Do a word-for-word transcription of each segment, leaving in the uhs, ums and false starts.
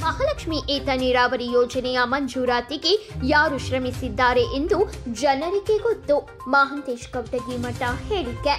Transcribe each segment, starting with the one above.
ಮಹಾಲಕ್ಷ್ಮಿ ಏತ ನೀರಾವರಿ ಯೋಜನೆಯ ಮಂಜೂರಾತಿಗೆ ಯಾರು ಶ್ರಮಿಸಿದ್ದಾರೆ ಎಂದು ಜನರಿಗೆ ಗೊತ್ತು. ಮಹಾಂತೇಶ್ ಕವಟಗಿಮಠ ಹೇಳಿಕೆ.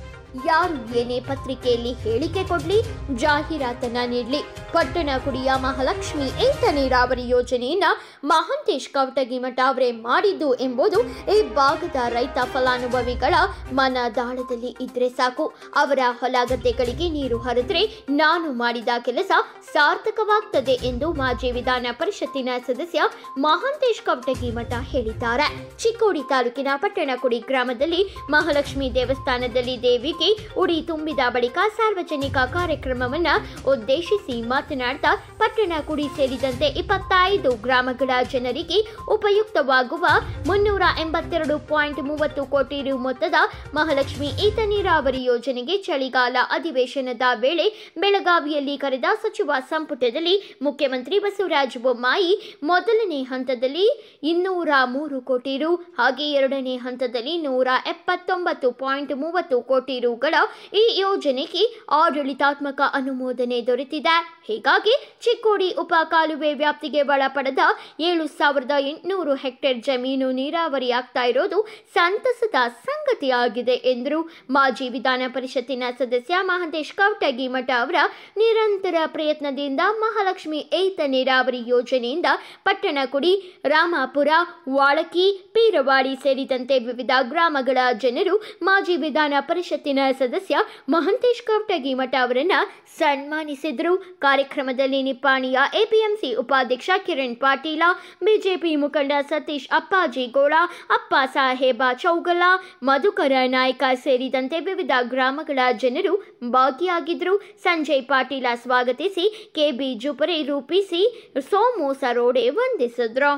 ಯಾರು ಏನೇ ಪತ್ರಿಕೆಯಲ್ಲಿ ಹೇಳಿಕೆ ಕೊಡ್ಲಿ, ಜಾಹೀರಾತನ್ನ ನೀಡಲಿ, ಪಟ್ಟಣಕುಡಿಯ ಮಹಾಲಕ್ಷ್ಮಿ ಏತ ನೀರಾವರಿ ಯೋಜನೆಯನ್ನ ಮಹಾಂತೇಶ್ ಕವಟಗಿಮಠ ಅವರೇ ಮಾಡಿದ್ದು ಎಂಬುದು ಈ ಭಾಗದ ರೈತ ಫಲಾನುಭವಿಗಳ ಮನದಾಳದಲ್ಲಿ ಇದ್ರೆ ಸಾಕು. ಅವರ ಹೊಲ ಗದ್ದೆಗಳಿಗೆ ನೀರು ಹರಿದ್ರೆ ನಾನು ಮಾಡಿದ ಕೆಲಸ ಸಾರ್ಥಕವಾಗ್ತದೆ ಎಂದು ಮಾಜಿ ವಿಧಾನ ಪರಿಷತ್ತಿನ ಸದಸ್ಯ ಮಹಾಂತೇಶ್ ಕವಟಗಿಮಠ ಹೇಳಿದ್ದಾರೆ. ಚಿಕ್ಕೋಡಿ ತಾಲೂಕಿನ ಪಟ್ಟಣಕುಡಿ ಗ್ರಾಮದಲ್ಲಿ ಮಹಾಲಕ್ಷ್ಮಿ ದೇವಸ್ಥಾನದಲ್ಲಿ ದೇವಿಗೆ ಉಡಿ ತುಂಬಿದ ಬಳಿಕ ಸಾರ್ವಜನಿಕ ಕಾರ್ಯಕ್ರಮವನ್ನ ಉದ್ದೇಶಿಸಿ ಮಾತನಾಡ್ತಾ ಪಟ್ಟಣಕುಡಿ ಸೇರಿದಂತೆ ಇಪ್ಪತ್ತೈದು ಗ್ರಾಮಗಳ ಜನರಿಗೆ ಉಪಯುಕ್ತವಾಗುವ ಮುನ್ನೂರ ಎಂಬತ್ತೆರಡು ಪಾಯಿಂಟ್ ಮೂವತ್ತು ಕೋಟಿ ರು ಮೊತ್ತದ ಮಹಾಲಕ್ಷ್ಮಿ ಏತ ನೀರಾವರಿ ಯೋಜನೆಗೆ ಚಳಿಗಾಲ ಅಧಿವೇಶನದ ವೇಳೆ ಬೆಳಗಾವಿಯಲ್ಲಿ ಕರೆದ ಸಚಿವ ಸಂಪುಟದಲ್ಲಿ ಮುಖ್ಯಮಂತ್ರಿ ಬಸವರಾಜ ಬೊಮ್ಮಾಯಿ ಮೊದಲನೇ ಹಂತದಲ್ಲಿ ಇನ್ನೂರ ಮೂರು ಕೋಟಿ ರು ಹಾಗೆ ಎರಡನೇ ಹಂತದಲ್ಲಿ ನೂರ ಎಪ್ಪತ್ತೊಂಬತ್ತು ಪಾಯಿಂಟ್ ಮೂವತ್ತು ಕೋಟಿ ರುಗಳ ಈ ಯೋಜನೆಗೆ ಆಡಳಿತಾತ್ಮಕ ಅನುಮೋದನೆ ದೊರೆತಿದೆ. ಹೀಗಾಗಿ ಚಿಕ್ಕೋಡಿ ಉಪ ಕಾಲುವೆ ವ್ಯಾಪ್ತಿಗೆ ಒಳಪಡದ ಏಳು ಸಾವಿರದ ಎಂಟುನೂರು ಹೆಕ್ಟೇರ್ ಜಮೀನು ನೀರಾವರಿಯಾಗ್ತಾ ಇರೋದು ಸಂತಸದ ಸಂಗತಿಯಾಗಿದೆ ಎಂದರು. ಮಾಜಿ ವಿಧಾನ ಪರಿಷತ್ತಿನ ಸದಸ್ಯ ಮಹಾಂತೇಶ್ ಕವಟಗಿಮಠ ಅವರ ನಿರಂತರ ಪ್ರಯತ್ನದಿಂದ ಮಹಾಲಕ್ಷ್ಮಿ ಏತ ನೀರಾವರಿ ಯೋಜನೆಯಿಂದ ಪಟ್ಟಣಕುಡಿ, ರಾಮಾಪುರ, ವಾಳಕಿ, ಪೀರವಾಡಿ ಸೇರಿದಂತೆ ವಿವಿಧ ಗ್ರಾಮಗಳ ಜನರು ಮಾಜಿ ವಿಧಾನ ಪರಿಷತ್ತಿನ ಸದಸ್ಯ ಮಹಾಂತೇಶ್ ಕವಟಗಿಮಠ ಅವರನ್ನ ಸನ್ಮಾನಿಸಿದರು. ಕಾರ್ಯಕ್ರಮದಲ್ಲಿ ನಿಪ್ಪಾಣಿಯ ಎಪಿಎಂಸಿ ಉಪಾಧ್ಯಕ್ಷ ಕಿರಣ್ ಪಾಟೀಲ, ಬಿಜೆಪಿ ಮುಖಂಡ ಸತೀಶ್ ಅಪ್ಪಾಜಿಗೋಳ, ಅಪ್ಪ ಸಾಹೇಬ ಚೌಗಲ, ಮಧುಕರ ನಾಯ್ಕ ಸೇರಿದಂತೆ ವಿವಿಧ ಗ್ರಾಮಗಳ ಜನರು ಭಾಗಿಯಾಗಿದ್ದರು. ಸಂಜಯ್ ಪಾಟೀಲ ಸ್ವಾಗತಿಸಿ, ಕೆಬಿ ಜುಪರೆ ರೂಪಿಸಿ, ಸೋಮು ಸರೋಡೆ ವಂದಿಸಿದ್ರು.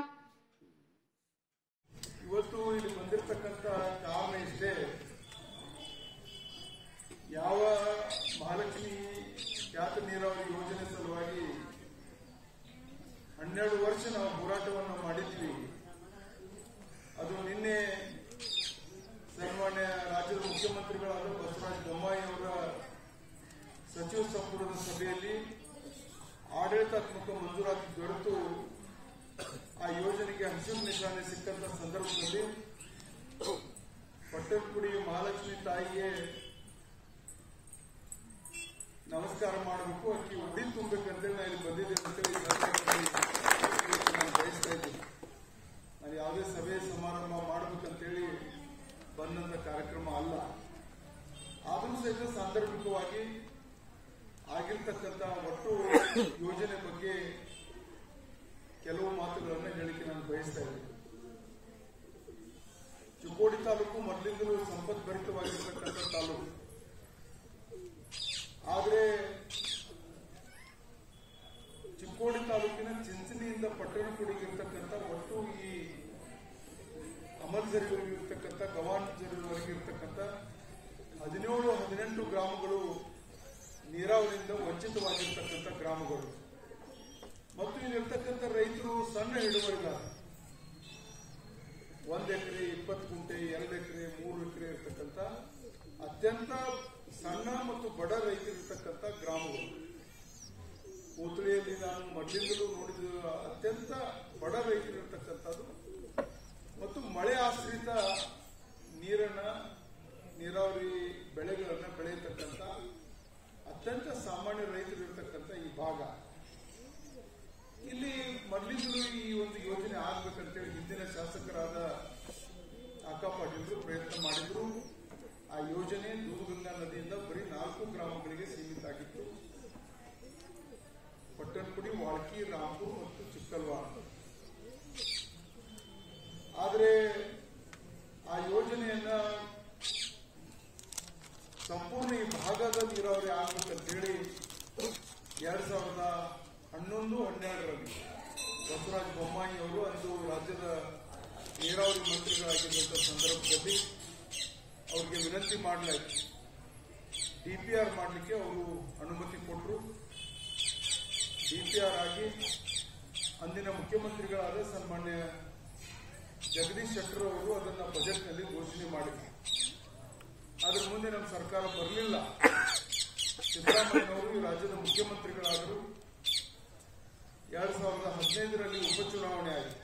ಯಾವ ಮಹಾಲಕ್ಷ್ಮಿ ಏತ ನೀರಾವರಿ ಯೋಜನೆ ಸಲುವಾಗಿ ಹನ್ನೆರಡು ವರ್ಷ ನಾವು ಹೋರಾಟವನ್ನು ಮಾಡಿದ್ವಿ. ಅದು ನಿನ್ನೆ ಸನ್ಮಾನ್ಯ ರಾಜ್ಯದ ಮುಖ್ಯಮಂತ್ರಿಗಳಾದ ಬಸವರಾಜ ಬೊಮ್ಮಾಯಿ ಅವರ ಸಚಿವ ಸಂಪುಟದ ಸಭೆಯಲ್ಲಿ ಆಡಳಿತಾತ್ಮಕ ಮಂಜೂರಾತಿ ದೊರೆತು ಆ ಯೋಜನೆಗೆ ಹಸಿರು ನಿಶಾನೆ ಸಿಕ್ಕಂತ ಸಂದರ್ಭದಲ್ಲಿ ಪಟ್ಟಣಕುಡಿ ಮಹಾಲಕ್ಷ್ಮಿ ತಾಯಿಗೆ ನಮಸ್ಕಾರ ಮಾಡಬೇಕು, ಅಕ್ಕಿ ಉಡಿ ತುಂಬಬೇಕಂತೇಳಿ ನಾನು ಇಲ್ಲಿ ಬಂದಿದ್ದೆ ಅಂತೇಳಿ ನಾನು ಬಯಸ್ತಾ ಇದ್ದೀನಿ. ನಾನು ಯಾವುದೇ ಸಭೆ ಸಮಾರಂಭ ಮಾಡಬೇಕಂತೇಳಿ ಬಂದಂತ ಕಾರ್ಯಕ್ರಮ ಅಲ್ಲ. ಆದರೂ ಸಹಿತ ಸಾಂದರ್ಭಿಕವಾಗಿ ಆಗಿರ್ತಕ್ಕಂಥ ಒಟ್ಟು ಯೋಜನೆ ಬಗ್ಗೆ ಕೆಲವು ಮಾತುಗಳನ್ನು ಹೇಳಿಕೆ ನಾನು ಬಯಸ್ತಾ ಇದ್ದೀನಿ. ಚಿಕ್ಕೋಡಿ ತಾಲೂಕು ಮೊದಲಿಂದಲೂ ಸಂಪದ್ಭರಿತವಾಗಿರ್ತಕ್ಕಂಥ ತಾಲೂಕು. ಆದರೆ ಚಿಕ್ಕೋಡಿ ತಾಲೂಕಿನ ಚಿಂಚಣಿಯಿಂದ ಪಟ್ಟಣಕುಡಿಗಿರ್ತಕ್ಕಂಥ ಒಟ್ಟು ಈ ಅಮರ್ಜರಿವರೆಗಿರ್ತಕ್ಕಂಥ ಗವಾನ್ಜರಿವರೆಗೆ ಇರ್ತಕ್ಕಂಥ ಹದಿನೇಳು ಹದಿನೆಂಟು ಗ್ರಾಮಗಳು ನೀರಾವರಿಯಿಂದ ವಂಚಿತವಾಗಿರ್ತಕ್ಕಂಥ ಗ್ರಾಮಗಳು. ಮತ್ತು ಇಲ್ಲಿರ್ತಕ್ಕಂಥ ರೈತರು ಸಣ್ಣ ಹಿಡುವಳಿದಾರ, ಒಂದ್ ಎಕರೆ, ಇಪ್ಪತ್ತು ಗುಂಟೆ, ಎರಡು ಎಕರೆ, ಮೂರು ಎಕರೆ ಇರ್ತಕ್ಕಂಥ ಅತ್ಯಂತ ಸಣ್ಣ ಮತ್ತು ಬಡ ರೈತರಿರ್ತಕ್ಕಂಥ ಗ್ರಾಮಗಳು. ಕೂತಳಿಯಲ್ಲಿ ನಾನು ಮೊದಲಿಂದಲೂ ನೋಡಿದ ಅತ್ಯಂತ ಬಡ ರೈತರಿರ್ತಕ್ಕಂಥದ್ದು ಮತ್ತು ಮಳೆ ಆಶ್ರಿತ ನೀರನ್ನ ನೀರಾವರಿ ಬೆಳೆಗಳನ್ನ ಬೆಳೆಯತಕ್ಕಂಥ ಅತ್ಯಂತ ಸಾಮಾನ್ಯ ರೈತರಿರ್ತಕ್ಕಂಥ ಈ ಭಾಗ. ಇಲ್ಲಿ ಮೊದಲಿಂದಲೂ ಈ ಒಂದು ಯೋಜನೆ ಆಗ್ಬೇಕಂತೇಳಿ ಹಿಂದಿನ ಶಾಸಕರಾದ ಅಕ್ಕ ಪಾಟೀಲರು ಪ್ರಯತ್ನ ಮಾಡಿದ್ರು. ಆ ಯೋಜನೆ ದೂಧಗಂಗಾ ನದಿಯಿಂದ ಬರೀ ನಾಲ್ಕು ಗ್ರಾಮಗಳಿಗೆ ಸೀಮಿತ ಆಗಿತ್ತು: ಪಟ್ಟಣಕುಡಿ, ವಾಳ್ಕಿ, ರಾಂಪುರ್ ಮತ್ತು ಚಿಕ್ಕಲ್ವಾಡ. ಆದರೆ ಆ ಯೋಜನೆಯನ್ನ ಸಂಪೂರ್ಣ ಈ ಭಾಗದ ನೀರಾವರಿ ಆಗ್ಬೇಕಂತೇಳಿ ಎರಡ್ ಸಾವಿರದ ಹನ್ನೊಂದು ಹನ್ನೆರಡರಲ್ಲಿ ಬಸವರಾಜ ಬೊಮ್ಮಾಯಿ ಅವರು ಅಂದು ರಾಜ್ಯದ ನೀರಾವರಿ ಮಂತ್ರಿಗಳಾಗಿರುವಂತಹ ಸಂದರ್ಭದಲ್ಲಿ ಅವರಿಗೆ ವಿನಂತಿ ಮಾಡಲಾಯಿತು. ಡಿಪಿಆರ್ ಮಾಡಲಿಕ್ಕೆ ಅವರು ಅನುಮತಿ ಕೊಟ್ಟರು. ಡಿಪಿಆರ್ ಆಗಿ ಅಂದಿನ ಮುಖ್ಯಮಂತ್ರಿಗಳಾದ ಸನ್ಮಾನ್ಯ ಜಗದೀಶ್ ಶೆಟ್ಟರ್ ಅವರು ಅದನ್ನ ಬಜೆಟ್ನಲ್ಲಿ ಘೋಷಣೆ ಮಾಡಿದರು. ಅದರ ಮುಂದೆ ನಮ್ಮ ಸರ್ಕಾರ ಬರಲಿಲ್ಲ. ಸಿದ್ದರಾಮಯ್ಯನವರು ಈ ರಾಜ್ಯದ ಮುಖ್ಯಮಂತ್ರಿಗಳಾದರು. ಎರಡ್ ಸಾವಿರದ ಹದಿನೈದರಲ್ಲಿ ಉಪಚುನಾವಣೆ ಆಯಿತು.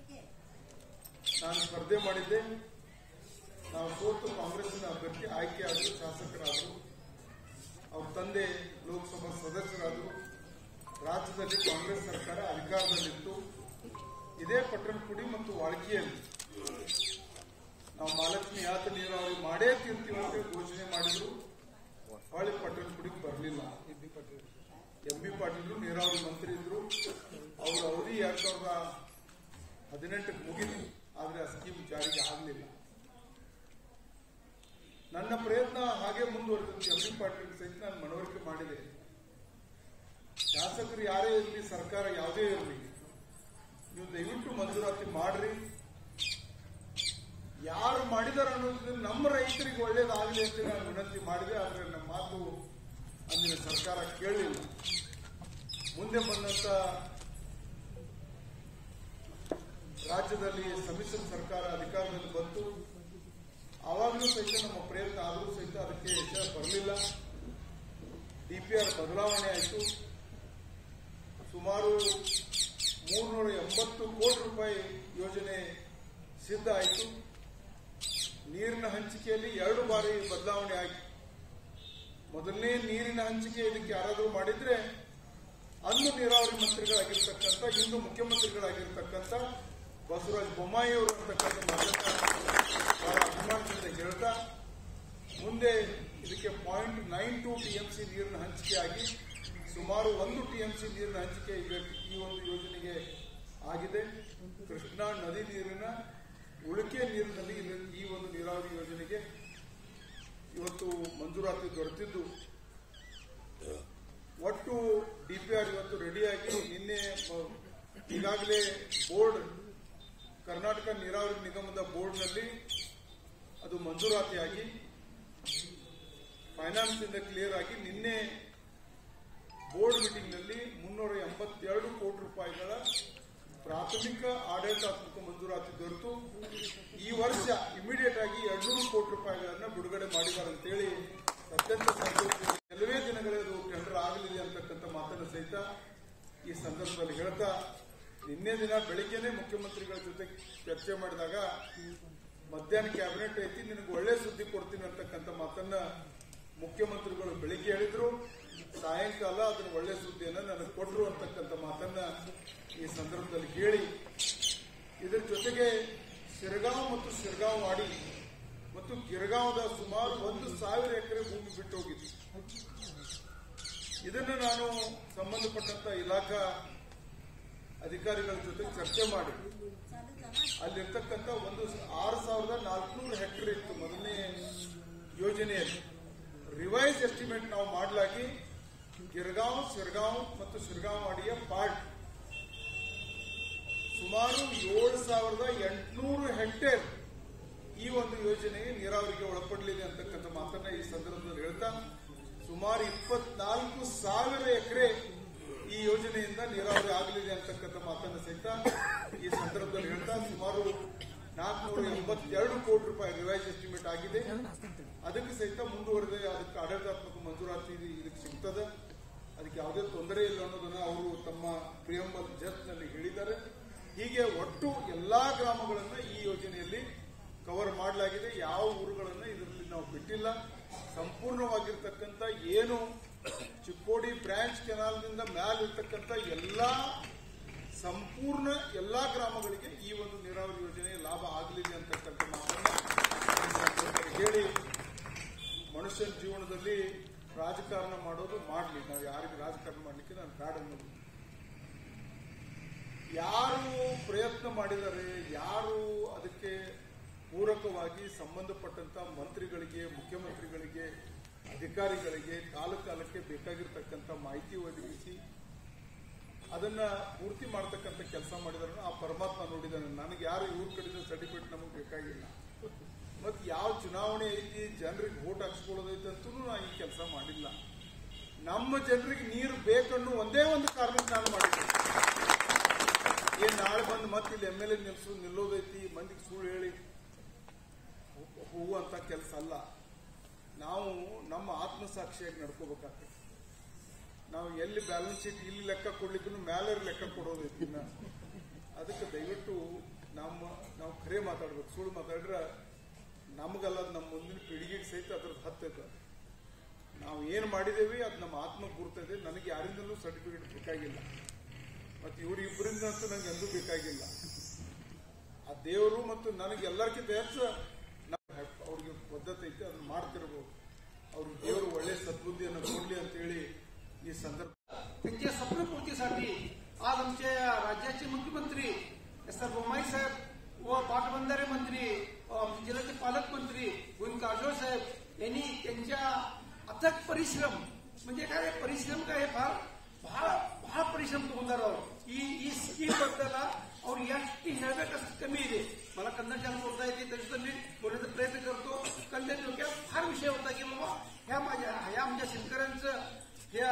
ನಾನು ಸ್ಪರ್ಧೆ ಮಾಡಿದ್ದೆ. ನಾವು ಸೋತು ಕಾಂಗ್ರೆಸ್ನ ಅಭ್ಯರ್ಥಿ ಆಯ್ಕೆಯಾದರು, ಶಾಸಕರಾದರು. ಅವ್ರ ತಂದೆ ಲೋಕಸಭಾ ಸದಸ್ಯರಾದರು. ರಾಜ್ಯದಲ್ಲಿ ಕಾಂಗ್ರೆಸ್ ಸರ್ಕಾರ ಅಧಿಕಾರದಲ್ಲಿತ್ತು. ಇದೇ ಪಟ್ಟಣಕುಡಿ ಮತ್ತು ವಾಳ್ಕಿಯಲ್ಲಿ ನಾವು ಮಹಾಲಕ್ಷ್ಮಿ ಯಾತ ನೀರಾವರಿ ಮಾಡೇ ತೀರ್ತೀವಿ ಅಂತ ಘೋಷಣೆ ಮಾಡಿದ್ರು. ಹೊಳ್ಳಿ ಪಟ್ಟಣಕುಡಿಗೆ ಬರಲಿಲ್ಲ. ಎಂ ಬಿ ಪಾಟೀಲ್ ನೀರಾವರಿ ಮಂತ್ರಿ ಇದ್ರು. ಅವ್ರ ಅವಧಿ ಎರಡ್ ಸಾವಿರದ ಹದಿನೆಂಟಕ್ಕೆ ಮುಗಿತು. ಆದ್ರೆ ಆ ಸ್ಕೀಮ್ ಜಾರಿಗೆ ಆಗಲಿಲ್ಲ. ನನ್ನ ಪ್ರಯತ್ನ ಹಾಗೆ ಮುಂದುವರೆದಂತೆ ಎಂ ಬಿ ಪಾಟೀಲ್ ಸಹಿತ ನಾನು ಮನವರಿಕೆ ಮಾಡಿದೆ. ಶಾಸಕರು ಯಾರೇ ಇರಲಿ, ಸರ್ಕಾರ ಯಾವುದೇ ಇರಲಿ, ನೀವು ದಯವಿಟ್ಟು ಮಂಜೂರಾತಿ ಮಾಡ್ರಿ. ಯಾರು ಮಾಡಿದಾರ ಅನ್ನೋದ್ರಿಂದ ನಮ್ಮ ರೈತರಿಗೆ ಒಳ್ಳೇದಾಗಲಿ ಅಂತ ನಾನು ವಿನಂತಿ ಮಾಡಿದೆ. ಆದರೆ ನಮ್ಮ ಮಾತು ಅಂದಿನ ಸರ್ಕಾರ ಕೇಳಲಿಲ್ಲ. ಮುಂದೆ ಬಂದಂತ ರಾಜ್ಯದಲ್ಲಿ ಸಮ್ಮಿಶ್ರ ಸರ್ಕಾರ ಅಧಿಕಾರದಲ್ಲಿ ಬಂತು. ಆವಾಗಲೂ ಸಹಿತ ನಮ್ಮ ಪ್ರಯತ್ನ ಆದರೂ ಸಹಿತ ಅದಕ್ಕೆ ಯಶ ಬರಲಿಲ್ಲ. ಡಿಪಿಆರ್ ಬದಲಾವಣೆ ಆಯಿತು. ಸುಮಾರು ಮೂರ್ನೂರ ಎಂಬತ್ತು ಕೋಟಿ ರೂಪಾಯಿ ಯೋಜನೆ ಸಿದ್ಧ ಆಯಿತು. ನೀರಿನ ಹಂಚಿಕೆಯಲ್ಲಿ ಎರಡು ಬಾರಿ ಬದಲಾವಣೆ ಆಯಿತು. ಮೊದಲನೇ ನೀರಿನ ಹಂಚಿಕೆ ಇದಕ್ಕೆ ಯಾರಾದರೂ ಮಾಡಿದ್ರೆ ಅಂದು ನೀರಾವರಿ ಮಂತ್ರಿಗಳಾಗಿರ್ತಕ್ಕಂಥ, ಇಂದು ಮುಖ್ಯಮಂತ್ರಿಗಳಾಗಿರ್ತಕ್ಕಂಥ ಬಸವರಾಜ ಬೊಮ್ಮಾಯಿ ಅವರು ಅಂತಕ್ಕಂಥ ಮಾತನ್ನ ಬಹಳ ಅಭಿಮಾನದಿಂದ ಹೇಳ್ತಾ, ಮುಂದೆ ಇದಕ್ಕೆ ಪಾಯಿಂಟ್ ನೈನ್ ಟು ಟಿಎಂಸಿ ನೀರಿನ ಹಂಚಿಕೆ ಆಗಿ ಸುಮಾರು ಒಂದು ಟಿಎಂಸಿ ನೀರಿನ ಹಂಚಿಕೆ ಈ ಒಂದು ಯೋಜನೆಗೆ ಆಗಿದೆ. ಕೃಷ್ಣಾ ನದಿ ನೀರಿನ ಉಳಿಕೆ ನೀರಿನಲ್ಲಿ ಈ ಒಂದು ನೀರಾವರಿ ಯೋಜನೆಗೆ ಇವತ್ತು ಮಂಜೂರಾತಿ ದೊರೆತಿದ್ದು, ಒಟ್ಟು ಡಿಪಿಆರ್ ಇವತ್ತು ರೆಡಿಯಾಗಿ ನಿನ್ನೆ ಈಗಾಗಲೇ ಬೋರ್ಡ್, ಕರ್ನಾಟಕ ನೀರಾವರಿ ನಿಗಮದ ಬೋರ್ಡ್ನಲ್ಲಿ ಅದು ಮಂಜೂರಾತಿಯಾಗಿ ಫೈನಾನ್ಸ್ ಇಂದ ಕ್ಲಿಯರ್ ಆಗಿ ನಿನ್ನೆ ಬೋರ್ಡ್ ಮೀಟಿಂಗ್ನಲ್ಲಿ ಮುನ್ನೂರ ಎಂಬತ್ತೆರಡು ಕೋಟಿ ರೂಪಾಯಿಗಳ ಪ್ರಾಥಮಿಕ ಆಡಳಿತಾತ್ಮಕ ಮಂಜೂರಾತಿ ದೊರೆತು ಈ ವರ್ಷ ಇಮಿಡಿಯೇಟ್ ಆಗಿ ಎರಡ್ನೂರು ಕೋಟಿ ರೂಪಾಯಿಗಳನ್ನ ಬಿಡುಗಡೆ ಮಾಡಿದ್ದಾರೆ ಅಂತೇಳಿ ಅತ್ಯಂತ ಸಂತೋಷ. ಕೆಲವೇ ದಿನಗಳದು ಟೆಂಡರ್ ಆಗಲಿದೆ ಅಂತಕ್ಕಂಥ ಮಾತನ್ನು ಸಹಿತ ಈ ಸಂದರ್ಭದಲ್ಲಿ ಹೇಳ್ತಾ, ನಿನ್ನೆ ದಿನ ಬೆಳಿಗ್ಗೆನೆ ಮುಖ್ಯಮಂತ್ರಿಗಳ ಜೊತೆ ಚರ್ಚೆ ಮಾಡಿದಾಗ ಮಧ್ಯಾಹ್ನ ಕ್ಯಾಬಿನೆಟ್ ಐತಿ, ನಿನಗೆ ಒಳ್ಳೆ ಸುದ್ದಿ ಕೊಡ್ತೀನಿ ಅಂತಕ್ಕಂಥ ಮಾತನ್ನ ಮುಖ್ಯಮಂತ್ರಿಗಳು ಬೆಳಿಗ್ಗೆ ಹೇಳಿದ್ರು. ಸಾಯಂಕಾಲ ಅದನ್ನ ಒಳ್ಳೆ ಸುದ್ದಿಯನ್ನ ನನಗೆ ಕೊಟ್ಟರು ಅಂತಕ್ಕಂಥ ಮಾತನ್ನ ಈ ಸಂದರ್ಭದಲ್ಲಿ ಹೇಳಿ, ಇದರ ಜೊತೆಗೆ ಶಿರಗಾಂವ್ ಮತ್ತು ಶಿರಗಾಂವ್ ವಾಡಿ ಮತ್ತು ಗಿರಗಾಂವದ ಸುಮಾರು ಒಂದು ಸಾವಿರ ಎಕರೆ ಭೂಮಿ ಬಿಟ್ಟು ಹೋಗಿತ್ತು. ಇದನ್ನು ನಾನು ಸಂಬಂಧಪಟ್ಟಂತ ಇಲಾಖಾ ಅಧಿಕಾರಿಗಳ ಜೊತೆ ಚರ್ಚೆ ಮಾಡಿ ಅಲ್ಲಿರ್ತಕ್ಕಂಥ ಒಂದು ಆರು ಸಾವಿರದ ನಾಲ್ಕುನೂರು ಹೆಕ್ಟೇರ್ ಇತ್ತು ಮೊದಲನೇ ಯೋಜನೆಯಲ್ಲಿ. ರಿವೈಸ್ ಎಸ್ಟಿಮೇಟ್ ನಾವು ಮಾಡಲಾಗಿ ಗಿರಗಾಂವ್, ಶಿರಗಾಂವ್ ಮತ್ತು ಶಿರಗಾಂವ್ ವಾಡಿಯ ಪಾರ್ಟ್ ಸುಮಾರು ಏಳು ಸಾವಿರದ ಎಂಟುನೂರು ಹೆಕ್ಟೇರ್ ಈ ಒಂದು ಯೋಜನೆಗೆ ನೀರಾವರಿಗೆ ಒಳಪಡಲಿದೆ ಅಂತಕ್ಕಂಥ ಮಾತನ್ನ ಈ ಸಂದರ್ಭದಲ್ಲಿ ಹೇಳ್ತಾ, ಸುಮಾರು ಇಪ್ಪತ್ನಾಲ್ಕು ಸಾವಿರ ಎಕರೆ ಈ ಯೋಜನೆಯಿಂದ ನೀರಾವರಿ ಆಗಲಿದೆ ಅಂತಕ್ಕಂಥ ಮಾತನ್ನ ಸಹಿತ ಈ ಸಂದರ್ಭದಲ್ಲಿ ಹೇಳ್ತಾ, ಸುಮಾರು ನಾಲ್ಕುನೂರ ಎಂಬತ್ತೆರಡು ಕೋಟಿ ರೂಪಾಯಿ ರಿವೈಸ್ ಎಸ್ಟಿಮೇಟ್ ಆಗಿದೆ. ಅದಕ್ಕೆ ಸಹಿತ ಮುಂದುವರೆದ ಅದಕ್ಕೆ ಆಡಳಿತಾತ್ಮಕ ಮಂಜೂರಾತಿ ಇದಕ್ಕೆ ಸಿಗ್ತದೆ. ಅದಕ್ಕೆ ಯಾವುದೇ ತೊಂದರೆ ಇಲ್ಲ ಅನ್ನೋದನ್ನ ಅವರು ತಮ್ಮ ಪ್ರಿಯಂಬಲ್ ಜತ್ನಲ್ಲಿ ಹೇಳಿದ್ದಾರೆ. ಹೀಗೆ ಒಟ್ಟು ಎಲ್ಲಾ ಗ್ರಾಮಗಳನ್ನ ಈ ಯೋಜನೆಯಲ್ಲಿ ಕವರ್ ಮಾಡಲಾಗಿದೆ. ಯಾವ ಊರುಗಳನ್ನ ಇದರಲ್ಲಿ ನಾವು ಬಿಟ್ಟಿಲ್ಲ. ಸಂಪೂರ್ಣವಾಗಿರ್ತಕ್ಕಂಥ ಏನು ಚಿಕ್ಕೋಡಿ ಬ್ರಾಂಚ್ ಕೆನಾಲ್ನಿಂದ ಮ್ಯಾಲಿರ್ತಕ್ಕಂಥ ಎಲ್ಲಾ ಸಂಪೂರ್ಣ ಎಲ್ಲಾ ಗ್ರಾಮಗಳಿಗೆ ಈ ಒಂದು ನೀರಾವರಿ ಯೋಜನೆಯ ಲಾಭ ಆಗಲಿದೆ ಅಂತಕ್ಕಂಥ ಮಾತನ್ನ ಹೇಳಿ, ಮನುಷ್ಯನ ಜೀವನದಲ್ಲಿ ರಾಜಕಾರಣ ಮಾಡೋದು ಮಾಡಲಿ, ನಾವು ಯಾರಿಗೆ ರಾಜಕಾರಣ ಮಾಡಲಿಕ್ಕೆ ನಾನು ಬ್ಯಾಡ ಅನ್ನೋದು. ಯಾರು ಪ್ರಯತ್ನ ಮಾಡಿದರೆ, ಯಾರು ಅದಕ್ಕೆ ಪೂರಕವಾಗಿ ಸಂಬಂಧಪಟ್ಟಂತ ಮಂತ್ರಿಗಳಿಗೆ, ಮುಖ್ಯಮಂತ್ರಿಗಳಿಗೆ, ಅಧಿಕಾರಿಗಳಿಗೆ ಕಾಲ ಕಾಲಕ್ಕೆ ಬೇಕಾಗಿರ್ತಕ್ಕಂಥ ಮಾಹಿತಿ ಒದಗಿಸಿ ಅದನ್ನ ಪೂರ್ತಿ ಮಾಡತಕ್ಕಂಥ ಕೆಲಸ ಮಾಡಿದಾರೆ ಆ ಪರಮಾತ್ಮ ನೋಡಿದಾನೆ. ನನಗೆ ಯಾರು ಇವ್ರ ಕಡೆದ ಸರ್ಟಿಫಿಕೇಟ್ ನಮಗೆ ಬೇಕಾಗಿಲ್ಲ. ಮತ್ತೆ ಯಾವ ಚುನಾವಣೆ ಐತಿ, ಜನರಿಗೆ ವೋಟ್ ಹಾಕ್ಸ್ಕೊಳ್ಳೋದೈತಿ ಅಂತೂ ನಾನು ಈ ಕೆಲಸ ಮಾಡಿಲ್ಲ. ನಮ್ಮ ಜನರಿಗೆ ನೀರು ಬೇಕನ್ನು ಒಂದೇ ಒಂದು ಕಾರಣಕ್ಕೆ ನಾನು ಮಾಡಿದ್ದೇನೆ. ಏನ್ ನಾಳೆ ಬಂದು ಮತ್ತೆ ಇಲ್ಲಿ ಎಮ್ ಎಲ್ ಎ ನಿಲ್ಸು ನಿಲ್ಲೋದೈತಿ, ಮಂದಿಗೆ ಸುಳ್ಳು ಹೇಳಿ ಹೂವು ಅಂತ ಕೆಲಸ ಅಲ್ಲ. ನಾವು ನಮ್ಮ ಆತ್ಮಸಾಕ್ಷಿಯಾಗಿ ನಡ್ಕೋಬೇಕಾಗ್ತದೆ. ನಾವು ಎಲ್ಲಿ ಬ್ಯಾಲೆನ್ಸ್ ಶೀಟ್ ಇಲ್ಲಿ ಲೆಕ್ಕ ಕೊಡ್ಲಿಕ್ಕೂ ಮೇಲೆ ಲೆಕ್ಕ ಕೊಡೋದು ಇನ್ನ ಅದಕ್ಕೆ ದಯವಿಟ್ಟು ನಮ್ಮ ನಾವು ಖರೆ ಮಾತಾಡ್ಬೇಕು. ಸುಳ್ಳು ಮಾತಾಡ್ರೆ ನಮಗಲ್ಲ, ನಮ್ಮ ಮುಂದಿನ ಪೀಳಿಗೆಗೆ ಸಹಿತ ಅದ್ರದ್ದು ಹತ್ತೈತೆ. ನಾವು ಏನು ಮಾಡಿದೇವಿ ಅದು ನಮ್ಮ ಆತ್ಮ ಗುರ್ತದೆ. ನನಗೆ ಯಾರಿಂದಲೂ ಸರ್ಟಿಫಿಕೇಟ್ ಬೇಕಾಗಿಲ್ಲ, ಮತ್ತು ಇವರಿಬ್ಬರಿಂದ ಅಂತೂ ನನಗೆ ಎಂದೂ ಬೇಕಾಗಿಲ್ಲ. ಆ ದೇವರು ಮತ್ತು ನನಗೆ ಎಲ್ಲರಿಗಿಂತ ಹೆಚ್ಚು ಅವ್ರಿಗೆ ಪದ್ಧತಿ ಐತೆ, ಅದನ್ನ ಮಾಡ್ತಿರ್ಬೋದು. ಅವ್ರಿಗೆ देव ಒಳ್ಳೆ सद्बुद्धीಯನ್ನು ಕೊಡಲಿ ಅಂತ ಹೇಳಿ ಈ संदर्भ त्यांच्या स्वप्नपूर्तीसाठी आज आमच्या राज्याचे मुख्यमंत्री एस आर बोम्माई साहेब व पाटबंधारे मंत्री आमचे जिल्ह्याचे पालकमंत्री गोविंद काजोळ साहेब यांनी त्यांच्या अथक परिश्रम म्हणजे काय परिश्रम काय फार ಬಹಳ ಬಹಳ ಪರಿಶ್ರಮ ತಗೊಂಡಾರ. ಈ ಈ ಸ್ಕೀಮ್ ಬದ್ದಲ್ಲ ಅವ್ರು ಎಷ್ಟು ಹೇಳಬೇಕಷ್ಟು कमी ಇದೆ. मला कन्नड चॅनल बोलता येते तरी मी बोलण्याचा प्रयत्न करतो. कल्याण डोक्यात फार विषय होता की बाबा ह्या माझ्या ह्या आमच्या शेतकऱ्यांचं ह्या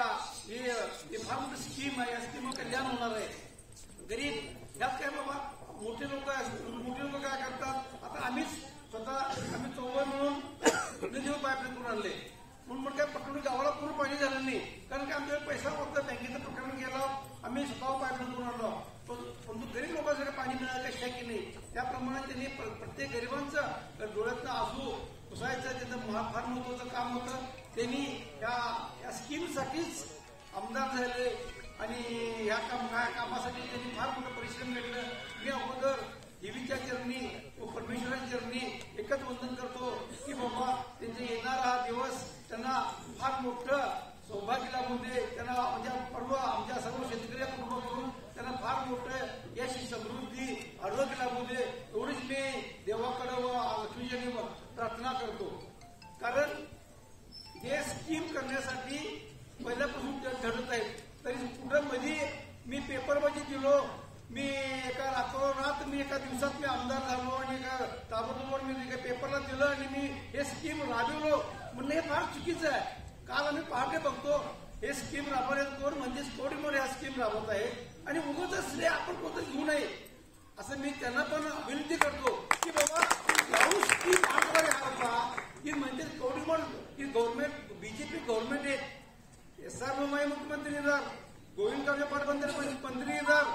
हे फार मोठी स्कीम आहे, या स्कीम कल्याण होणार आहे. गरीब ह्यात काय बाबा मोठे लोक मोठे लोक काय करतात. आता आम्हीच स्वतः आम्ही चौघ मिळून नदीवर पाईपलाईन करून आणले म्हणून मग काय पटवून गावाला पूर्ण पाणी झालं नाही. कारण की आमच्याकडे पैसा होता, बँकेचं प्रकरण गेलं, आम्ही स्वतः पाईपलाईन करून आणलो. परंतु गरीब लोकांसाठी पाणी मिळालं काही शक्य नाही. त्याप्रमाणे त्यांनी प्रत्येक गरिबांचं डोळ्यातनं आसू पुसायचं त्याचं फार महत्वाचं काम होतं. त्यांनी या स्कीमसाठीच आमदार झाले आणि ह्या काम कामासाठी त्यांनी फार मोठं परिश्रम घेतलं. मी अगोदर देवीच्या चरणी व परमेश्वराच्या चरणी एकच वंदन करतो की बाबा त्यांचे येणारा हा दिवस त्यांना फार मोठं सौभाग्य लाभून दे. त्यांना म्हणजे पर्व आमच्या सर्व शेतकरी कुटुंब करून त्यांना फार मोठं यश समृद्धी आरोग्य लाभू दे एवढीच मी देवाकडे व लक्ष्मीजी प्रार्थना करतो. कारण हे स्कीम करण्यासाठी पहिल्यापासून घडत आहेत. तरी कुठं मध्ये मी पेपरमध्ये दिलो, मी एका रात्रोरात मी एका दिवसात मी आमदार झालो आणि एका ताबडतोब मी एका पेपरला दिलं आणि मी हे स्कीम राबवलो म्हणणं हे फार चुकीचं आहे. काल आम्ही पहाटे बघतो हे स्कीम राबवण्यात कोण म्हणजे कोडीमध्ये हा स्कीम राबवत आहे आणि उगाच श्रेय आपण कोणतं घेऊ नये असं मी त्यांना पण विनंती करतो की बाबा याऊ स्कीम आठवडे हा ही म्हणजे कोडीमोड ही गव्हर्नमेंट बीजेपी गव्हर्नमेंट आहे. एस आर बोम्माई मुख्यमंत्री ಇದ್ದಾರೆ, ಗೋವಿಂದ ಕಾರಜೋಳ ಪಾಟಬಂಧಾರೆ ಮಂತ್ರಿ ಇದ್ದಾರೆ.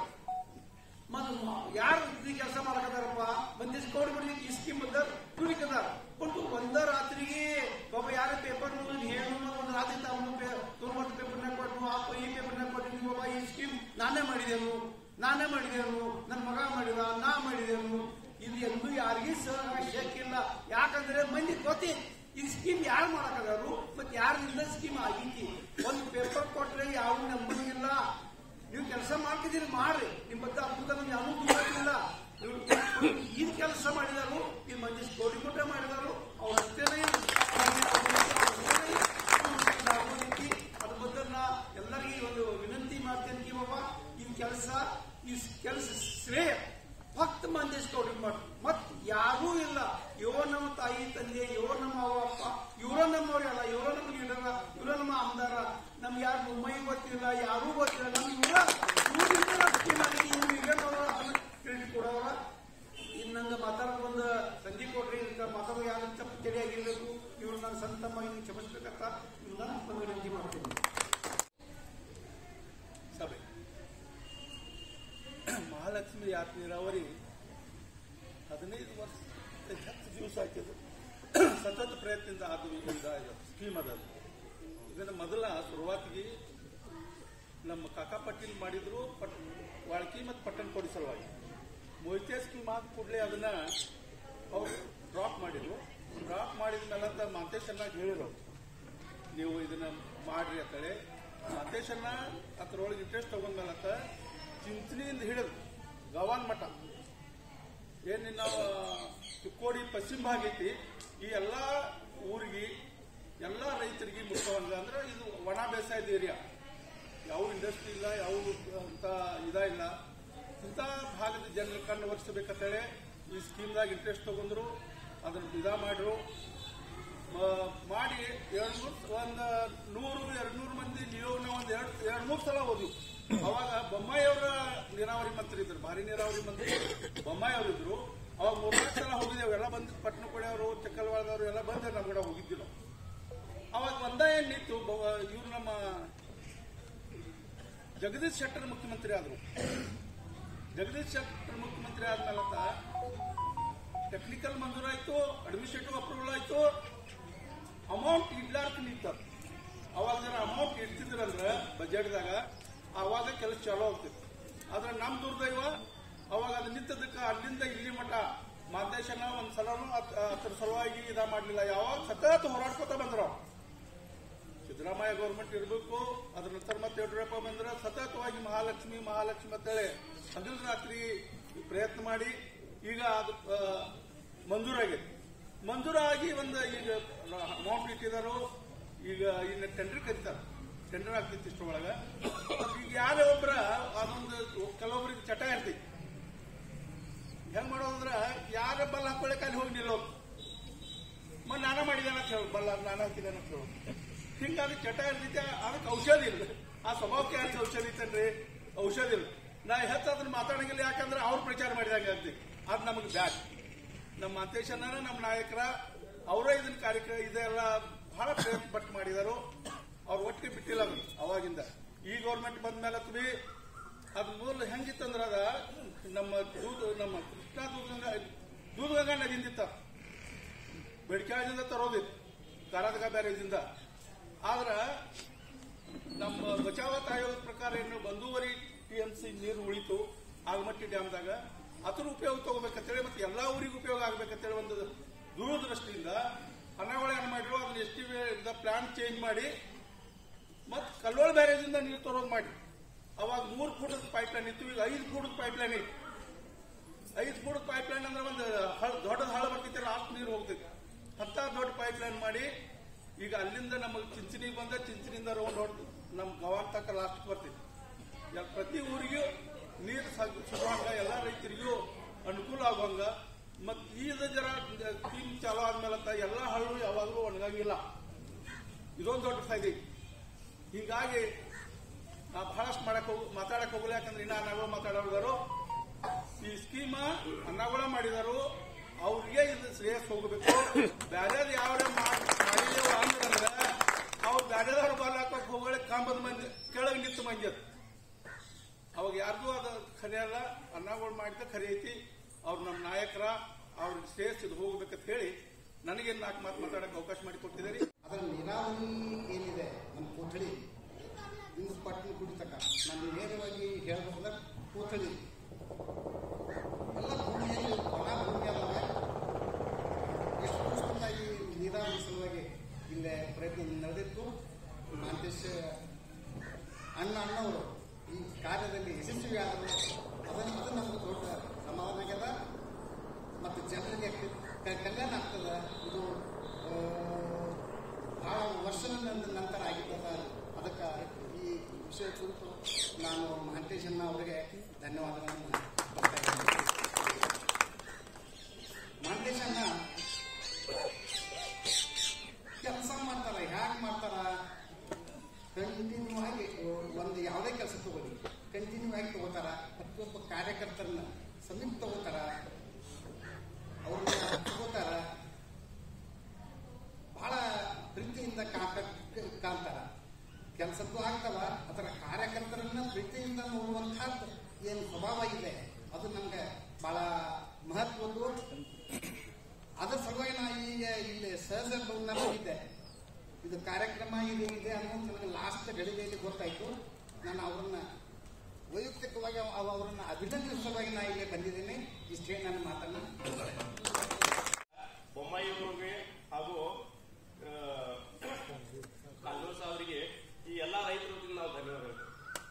ಯಾರು ಈ ಕೆಲಸ ಮಾಡಕತ್ತಾರಪ್ಪ ಬಂದಿಸ್ ಕೋಡಿ ಮಾಡಿ ಈ ಸ್ಕೀಮ್ ಬದ್ದ ತುಳಿಕದಾರ. पण ಒಂದು ರಾತ್ರಿಗೆ ಬಾಬಾ ಯಾರ ಪೇಪರ್ ಹೇಳು ಒಂದು ರಾತ್ರಿ ತಗೊಂಡು ತೋರ್ಮಟ್ಟು ಪೇಪರ್ನಾಗ ಕೊಟ್ಟು ಆ ಈ ಪೇಪರ್ನಾಗ ಕೊಟ್ಟು ಬಾಬಾ ಈ ಸ್ಕೀಮ್ ನಾನೇ ಮಾಡಿದೆನು ನಾನೇ ಮಾಡಿದೆನು ನನ್ನ ಮಗ ಮಾಡಿದ ನಾ ಮಾಡಿದೆನು ಇದು ಎಂದು ಯಾರಿಗೂ ಶಕ್ಕಿಲ್ಲ. ಯಾಕಂದ್ರೆ ಮಂದಿ ಗೊತ್ತಿ ಈ ಸ್ಕೀಮ್ ಯಾರು ಮಾಡಕದಾರು ಮತ್ತೆ ಯಾರಿಂದ ಸ್ಕೀಮ್ ಆಗೀತಿ. ಒಂದು ಪೇಪರ್ ಕೊಟ್ರೆ ಯಾವ ನಂಬಂಗಿಲ್ಲ. ನೀವು ಕೆಲಸ ಮಾಡ್ತಿದ್ದೀರಿ ಮಾಡ್ರಿ, ನಿಮ್ ಬಗ್ಗೆ ಅದ್ಭುತ ನಮ್ಗೆ ಯಾವೂ ಗೊತ್ತಿಲ್ಲ. ನೀವು ಏನ್ ಕೆಲಸ ಮಾಡಿದಾರು ಈ ಮಂದಿ ಕೋಟಿ ಕೊಟ್ಟ ಮಾಡಿದಾರು ಅವ್ರ ಅಷ್ಟೇನೆ ಅದ್ರ ಬದ್ದ ನಾ ಎಲ್ಲರಿಗೂ ಒಂದು ವಿನಂತಿ ಮಾಡ್ತೇನೆ ಕಿ ಬಾಬಾ ಈ ಕೆಲಸ ಈ ಕೆಲಸ ಶ್ರೇಯ ಫಕ್ತ ಮಂದೇಶ್ ಗೌಡ್ರಿಗೆ ಮಾಡ್ರಿ. ಮತ್ ಯಾರೂ ಇಲ್ಲ. ಇವ ನಮ್ಮ ತಾಯಿ ತಂದೆ, ಇವ ನಮ್ಮ ಅವ್ವ ಅಪ್ಪ, ಇವರ ನಮ್ಮವ್ರಲ್ಲ, ಇವರ ನಮ್ಮ ಲೀಡರ, ಇವರ ನಮ್ಮ ಆಮದಾರ. ನಮ್ಗೆ ಯಾರು ಮುಂಬೈ ಗೊತ್ತಿಲ್ಲ, ಯಾರೂ ಗೊತ್ತಿಲ್ಲ. ನಮ್ಗೆ ಇವರ ಕ್ರೆಡಿಟ್ ಕೊಡೋರ. ಇನ್ನೊಂದು ಮಾತಾಡೋದು ಒಂದು ಸಂಧಿ ಕೊಡ್ರಿ, ಮಾತಾಡೋದು ಯಾರಂತ ತಿಳಿಯಾಗಿರ್ಬೇಕು. ಇವ್ರು ನಾನು ಸಂತಮ್ಮಾಗಿ ಕ್ಷಮಿಸ್ಬೇಕಂತ ನಾನು ವಿನಂತಿ ಮಾಡ್ತೀನಿ. ಸಭೆ ಮಹಾಲಕ್ಷ್ಮಿ ಯಾತ್ ನೀರಾವರಿ ಹದಿನೈದು ವರ್ಷ ಹತ್ತು ದಿವಸ ಹಾಕಿದ್ರು ಸತತ ಪ್ರಯತ್ನದಿಂದ ಆದ ಸ್ಕೀಮ್ ಅದ. ಇದನ್ನು ಮೊದಲ ಶುರುವಾತಿಗೆ ನಮ್ಮ ಕಾಕಾ ಪಟೀಲ್ ಮಾಡಿದ್ರು ಪಟ್ ವಾಳ್ಕಿ ಮತ್ತು ಪಟ್ಟಣಕೋಡಿ ಸಲುವಾಗಿ. ಮೊಯ್ತೆ ಸ್ಕೀಮ್ ಆದ ಕೂಡಲೇ ಅದನ್ನ ಅವ್ರು ಡ್ರಾಪ್ ಮಾಡಿದ್ರು. ಡ್ರಾಪ್ ಮಾಡಿದ ಮೇಲೆ ಅಂತ ಮಾಂತೇಶನ್ನಾಗ ಹೇಳಿದ್ರು ನೀವು ಇದನ್ನ ಮಾಡ್ರಿ ಅಂತೇಳಿ. ಮಾಂತೇಶನ್ನ ಅದ್ರೊಳಗೆ ಇಂಟ್ರೆಸ್ಟ್ ತಗೊಂಡ್ಮೇಲಂತ ಚಿಂಚಣಿಯಿಂದ ಹಿಡಿದು ಗವಾನ್ ಮಠ ಏನು ನಾವು ಚಿಕ್ಕೋಡಿ ಪಶ್ಚಿಮ ಭಾಗ ಐತಿ, ಈ ಎಲ್ಲ ಊರಿಗೆ ಎಲ್ಲ ರೈತರಿಗೆ ಮುಖ್ಯವಂಗ ಅಂದ್ರೆ ಇದು ಒಣ ಬೇಸಾಯದ ಏರಿಯಾ. ಯಾವ ಇಂಡಸ್ಟ್ರಿ ಇಲ್ಲ, ಯಾವ ಅಂತ ಇದ ಇಲ್ಲ. ಇಂಥ ಭಾಗದ ಜನರ ಕಣ್ಣು ಒರೆಸಬೇಕಂತೇಳಿ ಈ ಸ್ಕೀಮ್ದಾಗ ಇಂಟ್ರೆಸ್ಟ್ ತಗೊಂಡ್ರು. ಅದನ್ನ ಇದ ಮಾಡ್ರು ಮಾಡಿ ಎರಡು ಮೂರು ಒಂದು ನೂರು ಎರಡು ನೂರು ಮಂದಿ ನೀವು ಒಂದು ಎರಡು ಎರಡು ಮೂರು ಸಲ ಹೋದ್ವಿ. ಅವಾಗ ಬೊಮ್ಮಾಯಿ ಅವರ ನೀರಾವರಿ ಮಂತ್ರಿ ಇದ್ರು, ಭಾರಿ ನೀರಾವರಿ ಮಂತ್ರಿ ಬೊಮ್ಮಾಯಿ ಅವರು ಇದ್ರು. ಅವಾಗ ಮೂರ್ನಾಲ್ಕು ಸಲ ಹೋಗಿದ್ದೇವೆ. ಎಲ್ಲ ಬಂದು ಪಟ್ಟಣಕೋಡಿ ಅವರು, ಚಕ್ಕಲ್ವಾಳದವರು ಎಲ್ಲ ಬಂದು ನಾವು ಕೂಡ ಹೋಗಿದ್ದಿಲ್ಲ. ಅವಾಗ ಒಂದ ಏನ್ ನಿಂತು ಇವ್ರು ನಮ್ಮ ಜಗದೀಶ್ ಶೆಟ್ಟರ್ ಮುಖ್ಯಮಂತ್ರಿ ಆದರು. ಜಗದೀಶ್ ಶೆಟ್ಟರ್ ಮುಖ್ಯಮಂತ್ರಿ ಆದ್ಮೇಲೆ ಟೆಕ್ನಿಕಲ್ ಮಂಜೂರಾಯ್ತು, ಅಡ್ಮಿನಿಸ್ಟ್ರೇಟಿವ್ ಅಪ್ರೂವಲ್ ಆಯ್ತು, ಅಮೌಂಟ್ ಇಡ್ಲಾರ್ಕ ನಿಂತ. ಅವಾಗ ಜನ ಅಮೌಂಟ್ ಇಡ್ತಿದ್ರಂದ್ರೆ ಬಜೆಟ್ದಾಗ ಅವಾಗ ಕೆಲಸ ಚಾಲೂ ಆಗ್ತಿತ್ತು. ಆದ್ರೆ ನಮ್ ದುರ್ದೈವ ಅವಾಗ ಅದು ನಿಂತದಕ್ಕೆ ಅಲ್ಲಿಂದ ಇಲ್ಲಿ ಮಠ ಮಾದೇಶನ ಒಂದ್ ಸಲನು ಅದ್ರ ಸಲುವಾಗಿ ಇದ ಮಾಡ್ಲಿಲ್ಲ. ಯಾವಾಗ ಸತತ ಹೋರಾಡ್ಕೋತ ಬಂದ್ರು. ಸಿದ್ದರಾಮಯ್ಯ ಗೌರ್ಮೆಂಟ್ ಇರಬೇಕು, ಅದ್ರ ನಂತರ ಮತ್ತೆ ಯಡಿಯೂರಪ್ಪ ಬಂದ್ರೆ ಸತತವಾಗಿ ಮಹಾಲಕ್ಷ್ಮಿ ಮಹಾಲಕ್ಷ್ಮಿ ಅಂತೇಳಿ ಹಗಲು ರಾತ್ರಿ ಪ್ರಯತ್ನ ಮಾಡಿ ಈಗ ಅದು ಮಂಜೂರಾಗಿದೆ. ಮಂಜೂರಾಗಿ ಒಂದು ಈಗ ಅಮೌಂಟ್ ಇಟ್ಟಿದಾರು. ಈಗ ಇನ್ನು ಟೆಂಡರ್ ಕರೀತಾರೆ, ಟೆಂಡರ್ ಆಗ್ತೈತಿ ಇಷ್ಟೊಳಗ. ಈಗ ಯಾರೇ ಒಬ್ಬರ ಅದೊಂದು ಕೆಲವೊಬ್ರಿಗೆ ಚಟ ಇರ್ತೈತಿ. ಹೆಂಗ್ ಮಾಡೋದ್ರ ಯಾರ ಬಲ್ಲ ಹಾಕೊಳ್ಳಕ್ಕೆ ಅಲ್ಲಿ ಹೋಗಿ ನಿಲ್ಲೋದು. ಮತ್ತೆ ನಾನ ಮಾಡಿದಾನ ಅಂತ ಹೇಳೋದು, ಬಲ್ಲ ನಾನು ಹಾಕಿದಾನ ಅಂತ ಹೇಳೋದು. ಹಿಂಗಾಗಿ ಚಟ ಇರ್ತೈತೆ. ಅದಕ್ಕೆ ಔಷಧಿ ಇಲ್ಲ. ಆ ಸ್ವಭಾವಕ್ಕೆ ಯಾಕೆ ಔಷಧಿ ಇತ್ತನ್ರಿ? ಔಷಧಿ ಇಲ್ಲ. ನಾ ಹೆಚ್ಚು ಅದನ್ನ ಮಾತಾಡಂಗಿಲ್ಲ, ಯಾಕಂದ್ರೆ ಅವ್ರು ಪ್ರಚಾರ ಮಾಡಿದಂಗೆ ಆಗ್ತಿ. ಅದು ನಮಗೆ ಬ್ಯಾಡ್. ನಮ್ಮ ಮಾತೇಶನ ನಮ್ಮ ನಾಯಕರ ಅವರೇ ಇದನ್ನ ಕಾರ್ಯಕ್ರಮ ಇದೆಲ್ಲ ಬಹಳ ಪ್ರಯತ್ನ ಪಟ್ಟು ಮಾಡಿದಾರು. ಅವ್ರು ಒಟ್ಟಿಗೆ ಬಿಟ್ಟಿಲ್ಲ ಅದು ಅವಾಗಿಂದ. ಈ ಗೌರ್ಮೆಂಟ್ ಬಂದ ಮೇಲೆ ತುಳಿ ಅದು ಮೊದಲು ಹೆಂಗಿತ್ತಂದ್ರ ಅದ ನಮ್ಮ ದೂದ್ ನಮ್ಮ ಕೃಷ್ಣಾ ದೂದ್ಗಂಗಾ ದೂದ್ಗಂಗಾ ನದಿಯಿಂದ ಬೆಳಕಾಳದಿಂದ ತರೋದಿತ್ತು, ಕಾರಾದಗ ಬ್ಯಾರೇಜಿಂದ. ಆದ್ರ ನಮ್ಮ ಬಚಾವತ್ ಆಯೋಗದ ಪ್ರಕಾರ ಏನು ಒಂದೂವರೆ ಟಿ ಎಂ ಸಿ ನೀರು ಉಳಿತು ಆಗಮಟ್ಟಿ ಡ್ಯಾಮ್ದಾಗ. ಅದ್ರ ಉಪಯೋಗ ತಗೋಬೇಕಂತೇಳಿ ಮತ್ತೆ ಎಲ್ಲಾ ಊರಿಗೆ ಉಪಯೋಗ ಆಗ್ಬೇಕಂತೇಳಿ ಒಂದು ದೂರದೃಷ್ಟಿಯಿಂದ ಹಣಗಳ ಏನ್ ಮಾಡಿದ್ರು, ಅದನ್ನ ಎಸ್ ಟಿ ಪ್ಲಾನ್ ಚೇಂಜ್ ಮಾಡಿ ಮತ್ ಕಲ್ಲೋಳ ಬ್ಯಾರೇಜಿಂದ ನೀರು ತರೋದು ಮಾಡಿ. ಅವಾಗ ಮೂರು ಫೂಟದ ಪೈಪ್ ಲೈನ್ ಇತ್ತು, ಈಗ ಐದು ಫೂಟದ ಪೈಪ್ ಲೈನ್ ಇತ್ತು. ಐದು ಫೂಟದ ಪೈಪ್ ಲೈನ್ ಅಂದ್ರೆ ಒಂದು ದೊಡ್ಡದ ಹಾಳು ಬರ್ತೈತಿ, ಲಾಸ್ಟ್ ನೀರು ಹೋಗ್ತೈತಿ. ಅಂತ ದೊಡ್ಡ ಪೈಪ್ ಲೈನ್ ಮಾಡಿ ಈಗ ಅಲ್ಲಿಂದ ನಮಗೆ ಚಿಂಚಣಿಗೆ ಬಂದ, ಚಿಂಚಣಿಯಿಂದ ರೌಂಡ್ ಹೊಡೆದು ನಮ್ ಗವಾನ್ ತಕ್ಕ ಲಾಸ್ಟ್ ಬರ್ತೈತಿ. ಪ್ರತಿ ಊರಿಗೂ ನೀರು ಸಿಗುವಂಗ, ಎಲ್ಲಾ ರೈತರಿಗೂ ಅನುಕೂಲ ಆಗುವಂಗ. ಮತ್ ಈಗ ಜರ ಸ್ಕೀಮ್ ಚಾಲೂ ಆದ್ಮೇಲೆ ಅಂತ ಎಲ್ಲಾ ಹಳ್ಳು ಯಾವಾಗಲೂ ಒಣಗಂಗಿಲ್ಲ. ಇದೊಂದು ದೊಡ್ಡ ಫಾಯ್ದೆ. ಹೀಗಾಗಿ ನಾ ಬಹಳಷ್ಟು ಮಾಡಕ್ ಹೋಗ ಮಾತಾಡಕ್ ಹೋಗಲ್ಲ, ಯಾಕಂದ್ರೆ ಇನ್ನ ಅನ್ನಗಳು ಮಾತಾಡೋರು. ಈ ಸ್ಕೀಮ ಅನ್ನಗಳ ಮಾಡಿದಾರು, ಅವ್ರಿಗೆ ಇದು ಶ್ರೇಯಸ್ ಹೋಗಬೇಕು. ಬ್ಯಾರ್ಯಾದ ಯಾವ ಮಾಡಿದೇವ ಅಂದ್ರೆ ಅವ್ರು ಬ್ಯಾರ್ಯಾದವ್ರ ಬಾಲ್ ಹಾಕೋಕ್ ಹೋಗಳೆ ಕಾಂಬದ ಮಂದಿ ಕೆಳಗೆ ನಿಂತು ಮಂದಿ ಅದು. ಅವಾಗ ಯಾರಿಗೂ ಅದು ಖರೆ ಅಲ್ಲ. ಅನ್ನಗಳು ಮಾಡಿದ ಖರೆ ಐತಿ. ಅವ್ರು ನಮ್ಮ ನಾಯಕರ, ಅವ್ರಿಗೆ ಶ್ರೇಯಸ್ ಇದು ಹೋಗ್ಬೇಕಂತ ಹೇಳಿ ನನಗೆ ನಾಲ್ಕು ಮಾತು ಮಾತಾಡಕ್ಕೆ ಅವಕಾಶ ಮಾಡಿ ಕೊಟ್ಟಿದ್ದಾರೆ. ಅದರ ನೀರಾವರಿ ಏನಿದೆ ನಮ್ಮ ಕೋಥಳಿ ಇಂದು ಪಟ್ಟಣ ಕುಡಿತಕ್ಕ ನಾನು ನೇರವಾಗಿ ಹೇಳ್ಬೇಕಂದ್ರೆ ಕೋಥಳಿ ಎಲ್ಲ ಭೂಮಿಯಲ್ಲಿ ಹೊರ ಭೂಮಿ ಅದಾವ. ಎಷ್ಟು ವರ್ಷದಿಂದಾಗಿ ನೀರಾವರಿ ಸಲುವಾಗಿ ಇಲ್ಲೇ ಪ್ರಯತ್ನ ನಡೆದಿತ್ತು. ಮಾಂತೇಶ್ ಅಣ್ಣ ಅಣ್ಣವರು ಈ ಕಾರ್ಯದಲ್ಲಿ ಯಶಸ್ವಿ ಆದರು. ಅದನ್ನು ಅದು ನಮ್ಗೆ ದೊಡ್ಡ ಸಮಾಧಾನ ಆಗ್ಯದ ಮತ್ತು ಜನರಿಗೆ ಕಲ್ಯಾಣ ಆಗ್ತದ. ಇದು ಬಹಳ ವರ್ಷದ ನಂತರ ಆಗಿದ್ದದ. ಅದಕ್ಕೆ ಈ ವಿಷಯ ಕುರಿತು ನಾನು ಮಹಂತೇಶಣ್ಣ ಅವರಿಗೆ ಧನ್ಯವಾದಗಳನ್ನು ಕೊಡ್ತಾ ಇದ್ದೇನೆ. ಮಹಂತೇಶಣ್ಣ ಕೆಲಸ ಮಾಡ್ತಾರ, ಹ್ಯಾಕ್ ಮಾಡ್ತಾರ, ಕಂಟಿನ್ಯೂ ಆಗಿ ಒಂದು ಯಾವುದೇ ಕೆಲಸ ತಗೊಳ್ಳಿ ಕಂಟಿನ್ಯೂ ಆಗಿ ತಗೋತಾರ. ಪ್ರತಿಯೊಬ್ಬ ಕಾರ್ಯಕರ್ತರನ್ನ ಸಮೀಪ ತಗೋತಾರ, ಅವ್ರನ್ನ ತಗೋತಾರ, ಬಹಳ ಪ್ರೀತಿಯಿಂದ ಕಾಣ್ತಾರ. ಕೆಲಸದ್ದು ಆಗ್ತಾವ. ಅದರ ಕಾರ್ಯಕರ್ತರನ್ನ ಪ್ರೀತಿಯಿಂದ ನೋಡುವಂತಹದ್ದು ಏನು ಸ್ವಭಾವ ಇದೆ ಅದು ನಮ್ಗೆ ಬಹಳ ಮಹತ್ವದ್ದು. ಅದರ ಸಲುವಾಗಿ ನಾ ಈಗ ಇಲ್ಲಿ ಸಹಜ ಇದ್ದೆ. ಇದು ಕಾರ್ಯಕ್ರಮ ಇದು ಇದೆ ಅನ್ನೋದು ನನಗೆ ಲಾಸ್ಟ್ ಗಳಿಗೆಯಲ್ಲಿ ಗೊತ್ತಾಯ್ತು. ನಾನು ಅವರನ್ನ ವೈಯಕ್ತಿಕವಾಗಿ ಅವರನ್ನ ಅಭಿನಂದಿಸುವ ಸಲುವಾಗಿ ನಾ ಇಲ್ಲಿ ಬಂದಿದ್ದೀನಿ. ಇಷ್ಟೇ ನನ್ನ ಮಾತನ್ನ ಬೊಮ್ಮಾಯಿಯವರಿಗೆ ಹಾಗೂ ಕಾಂಗ್ರೆಸ್ ಅವರಿಗೆ ಈ ಎಲ್ಲಾ ರೈತರ ವತಿಯಿಂದ ನಾವು ಧನ್ಯವಾದ ಹೇಳ್ತೇವೆ.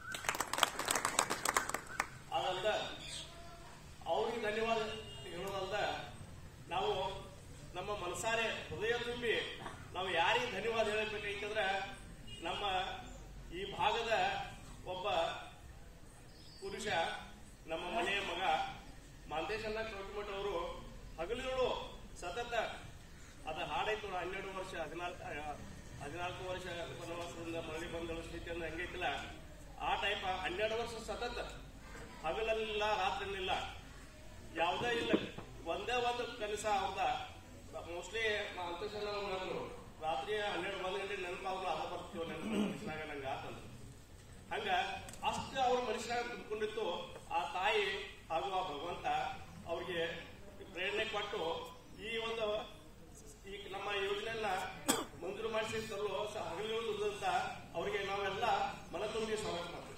ಅದಲ್ದ ಅವ್ರಿಗೆ ಧನ್ಯವಾದ ಹೇಳೋದಲ್ದ ನಾವು ನಮ್ಮ ಮನಸಾರೆ ಹೃದಯ ತುಂಬಿ ನಾವು ಯಾರಿಗೆ ಧನ್ಯವಾದ ಹೇಳಬೇಕಂದ್ರೆ ನಮ್ಮ ಈ ಭಾಗದ ಒಬ್ಬ ಪುರುಷ, ನಮ್ಮ ಮನೆಯ ಮಗ ಮಾಂತೇಶಣ್ಣ ಚೌಕಿಮಠ ಅವರು ಹಗಲಿರುಳು ಸತತ ಅದ ಹಾಡಾಯ್ತು. ಹನ್ನೆರಡು ವರ್ಷ ಹದಿನಾಲ್ಕು ಹದಿನಾಲ್ಕು ವರ್ಷ ವನವಾಸದಿಂದ ಮರಳಿ ಬಂದ ಸ್ಥಿತಿಯನ್ನು ಹೆಂಗೈತಿಲ್ಲ ಆ ಟೈಪ್ ಹನ್ನೆರಡು ವರ್ಷ ಸತತ ಹಗಲಲ್ಲಿಲ್ಲ ರಾತ್ರಿಲಿಲ್ಲ ಯಾವುದೇ ಇಲ್ಲ. ಒಂದೇ ಒಂದು ಕನಸ ಅವ್ರದ ಮೋಸ್ಟ್ಲಿ ಮಾಂತೇಶಣ್ಣ ನಾನು ರಾತ್ರಿ ಹನ್ನೆರಡು ಒಂದು ಗಂಟೆ ನೆನಪಾದ್ರು ಅದ ಬರ್ತೀವಿ ನೆನಪಾಗ ನಂಗೆ ಆತಂದ್ರು. ಹಂಗ ಅಷ್ಟು ಮನುಷ್ಯನಾಗ ತುಂಬಿಕೊಂಡಿತ್ತು ಆ ತಾಯಿ ಹಾಗೂ ಆ ಭಗವಂತ ಅವ್ರಿಗೆ ಪ್ರೇರಣೆ ಕೊಟ್ಟು ಈ ಒಂದು ಈ ನಮ್ಮ ಯೋಜನೆಯನ್ನ ಮಂಜೂರು ಮಾಡಿಸಿ ತರಲು ಹಗಲು ದುಡಿದಂತ ಅವರಿಗೆ ನಾವೆಲ್ಲ ಮನ ತುಂಬಿ ಸ್ವಾಗತ ಮಾಡ್ತೀವಿ.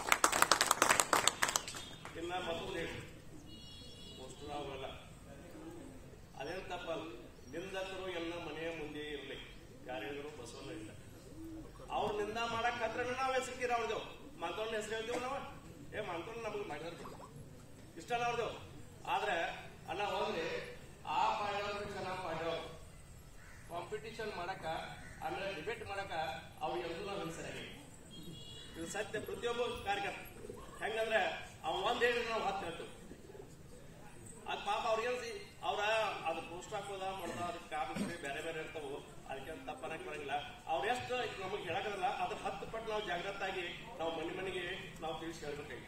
ಇನ್ನ ಮತ್ತೊಂದು ಹೇಳಿ ಅಷ್ಟು ನಾವೆಲ್ಲ ಅದೇನು ತಪ್ಪಲ್ಲ, ನಿಂದಕರು ಎಲ್ಲ ಮನೆಯ ಮುಂದೆ ಇರಲಿ, ಯಾರು ಹೇಳಿದ್ರು ಬಸವಣ್ಣ ಇಲ್ಲ. ಅವ್ರ ನಿಂದ ಮಾಡಕ್ ಹತ್ರ ನಾವ್ ಹೆಸರಿದ್ದೀರ ಅವ್ರದೇವ್ ಮಂತವನ್ನ ಹೆಸರು ಹೇಳ್ತೀವಿ ನಾವ. ಏ ಮಂತವನ್ನ ನಮಗೆ ಮಾಡಿದಾರ ಇಷ್ಟ ಅವ್ರದೇವ್. ಆದ್ರೆ ಅನ್ನ ಹೋದ್ರೆ ಆ ಪಾಡ್ಯವ್ರು ಚೆನ್ನಾಗಿ ಪಾಡ್ಯವ್ರು ಕಾಂಪಿಟಿಷನ್ ಮಾಡಕ ಆಮೇಲೆ ಡಿಬೇಟ್ ಮಾಡಕ ಅವ್ರಿಗೆಲ್ಲೂ ನಾವು ಹೆಸರಾಗಿ ಇದು ಸತ್ಯ. ಪ್ರತಿಯೊಬ್ಬ ಕಾರ್ಯಕರ್ತ ಹೆಂಗಂದ್ರೆ ಅವ್ ಒಂದ್ ಹೇಳಿ ನಾವು ಹತ್ತು ಹೇಳ್ತೀವಿ. ಅದ್ ಪಾಪ ಅವ್ರಿಗೆ ಅವ್ರ ಅದು ಪೋಸ್ಟ್ ಹಾಕೋದ ಮಾಡೋದ ಅದಕ್ಕೆ ಕಾರಣಗಳು ಬೇರೆ ಬೇರೆ ಇರ್ತಾವು, ಅದಕ್ಕೆ ತಪ್ಪನಕ್ ಬರಂಗಿಲ್ಲ. ಅವ್ರ ಎಷ್ಟು ನಮಗೆ ಹೇಳಕಲ್ಲ ಅದ್ರ ಹತ್ತು ಪಟ್ಟು ನಾವು ಜಾಗ್ರತೆ ಆಗಿ ನಾವು ಮನೆ ಮನೆಗೆ ನಾವು ತಿಳಿಸಿ ಹೇಳ್ಬೇಕಾಗಿ.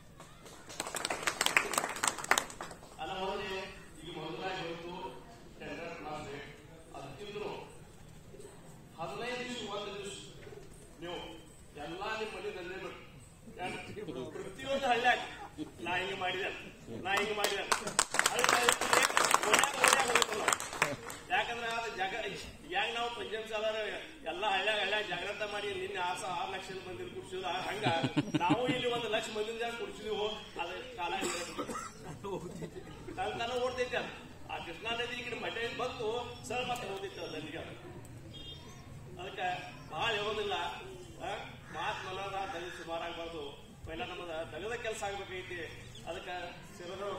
ಅಲ್ಲ ಹೋದ್ರೆ ಈಗ ಮೊದಲಾಗಿ ಹೋಯ್ತು ಟೆಂಡರ್ ಕ್ಲಾಸ್ ಅದಕ್ಕಿಂತಲೂ ಹದಿನೈದು ದಿವಸ ಒಂದು ದಿವಸ ನೀವು ಎಲ್ಲಾ ನಿಮ್ಮ ಮನೆ ದಂಧೆ ಪ್ರತಿಯೊಂದು ಹಳ್ಳಿಯಾಗ ನಾ ಹಿಂಗ ಮಾಡಿದೆ ನಾ ಹಿಂಗ ಮಾಡಿದೆ ಯಾಕಂದ್ರೆ ಅದು ಜಗ ಹೆಂಗ್ ನಾವು ಪಂಚಾಯತ್ ಸಾಲ ಎಲ್ಲಾ ಹಳ್ಳ್ಯಾಗ ಹಳ್ಳ್ಯಾಗ ಜಾಗ್ರತೆ ಮಾಡಿ ನಿನ್ನೆ ಆರ್ ಆರು ಲಕ್ಷ ಮಂದಿ ಕುಡ್ಸಿದ ಹಂಗ ನಾವು ಇಲ್ಲಿ ಒಂದು ಲಕ್ಷ ಮಂದಿನ ಕುಡ್ಸಿದೀವು. ಅದ ಕಾಲ ತನ ಓಡ್ತೈತೆ ಅದು. ಆ ಕೃಷ್ಣಾ ನದಿ ಈ ಕಡೆ ಮಠ ಬಂತು ಸರ್ ಮತ್ತೆ ಹೋಗ್ತೈತೆ ನದಿಗೆ. ಅದಕ್ಕೆ ಬಹಳ ಹೇಳೋದಿಲ್ಲ, ಮಾತ್ ಮನದ ದಗ ಸುಮಾರು ಆಗ್ಬಾರ್ದು. ಪೈಲ ನಮ್ಮದ ದಗದ ಕೆಲಸ ಆಗ್ಬೇಕೈತಿ. ಅದಕ್ಕೆ ಸಿರರು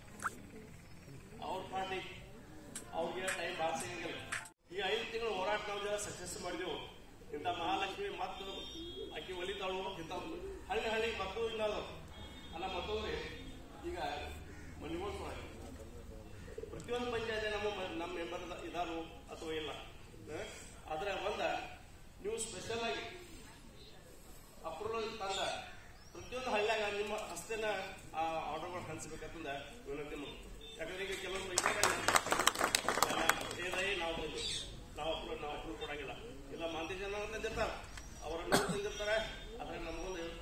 ಅವ್ರ ಪಾರ್ಟಿ ಅವ್ರಿಗೆ ಟೈಮ್ ಭಾಳ ಸಿಗಂಗಿಲ್ಲ. ಈ ಐದು ತಿಂಗಳು ಹೋರಾಟ ನಾವು ಜನ ಸಕ್ಸಸ್ ಮಾಡಿದೆವು. ಇಂಥ ಮಹಾಲಕ್ಷ್ಮಿ ಮತ್ತು ಅಕ್ಕಿ ಒಲಿತಾಳು ಇಂಥ ಹಳ್ಳಿ ಹಳ್ಳಿ ಮತ್ತು ಇಲ್ಲ ಅಲ್ಲ. ಮತ್ತೊಂದ್ರೆ ಈಗ ಮನೆಗೋಸ್ಕರ ಪ್ರತಿಯೊಂದು ಪಂಚಾಯತ್ ನಮ್ಮ ನಮ್ಮ ಮೆಂಬರ್ ಇದಾರು ಅಥವಾ ಇಲ್ಲ, ಆದ್ರೆ ಒಂದ ನೀವು ಸ್ಪೆಷಲ್ ಆಗಿ ಅಪ್ರೂವಲ್ ತಂದ ಪ್ರತಿಯೊಂದು ಹಳ್ಳಿಯಾಗ ನಿಮ್ಮ ಹಸ್ತೇನ ಆ ಆರ್ಡರ್ಗಳು ಹಂಚಬೇಕಂತ ವಿನಂತಿ ಮಾಡಿ. ಯಾಕಂದ್ರೆ ಈಗ ಕೆಲವೊಂದು ಏನಾയി ನಾವು ನಾವು ಅಪ್ರೂವ್ ನಾವು ಅಪ್ರೂವ್ ಕೊಡಂಗಿಲ್ಲ. ಇಲ್ಲ ಮಂದಿ ಜನ ತಂದಿರ್ತಾರ, ಅವರನ್ನು ತಂದಿರ್ತಾರೆ. ಆದ್ರೆ ನಮಗೊಂದು